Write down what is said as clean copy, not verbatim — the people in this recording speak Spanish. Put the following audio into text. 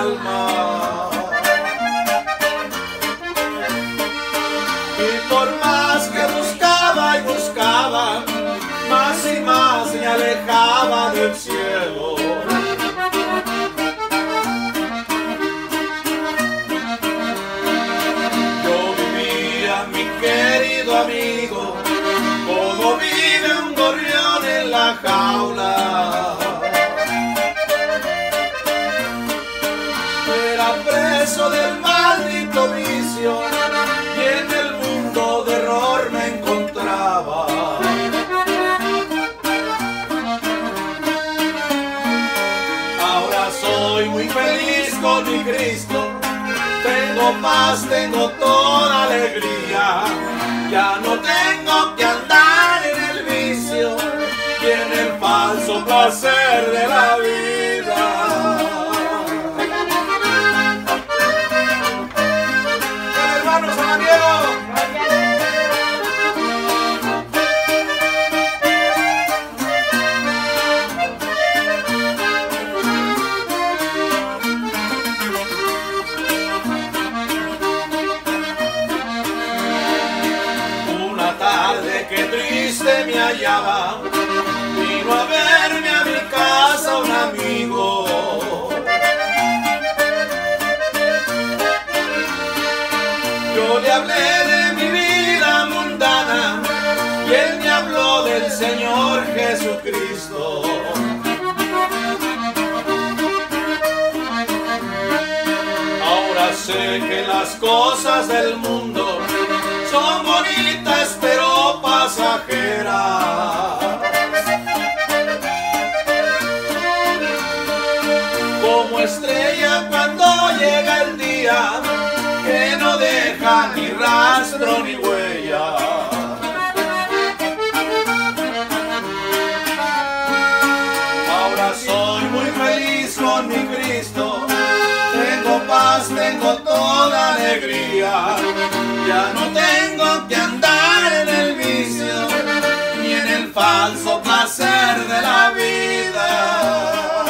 alma. Y por más que buscaba y buscaba, más y más me alejaba del cielo. Yo vivía, mi querido amigo, como vive un gorrión en la jaula. Era preso del maldito vicio y en el mundo de error me encontraba. Ahora soy muy feliz con mi Cristo, tengo paz, tengo toda alegría. Ya no tengo que andar en el vicio y en el falso placer de la vida. ¡Hermano San Diego! Qué triste me hallaba, vino a verme a mi casa un amigo. Yo le hablé de mi vida mundana y él me habló del Señor Jesucristo. Ahora sé que las cosas del mundo son bonitas pero pasajeras. Como estrella cuando llega el día que no deja ni rastro ni huella. Ahora soy muy feliz con mi Cristo, tengo paz, tengo toda alegría. Ya no tengo que andar en el vicio ni en el falso placer de la vida.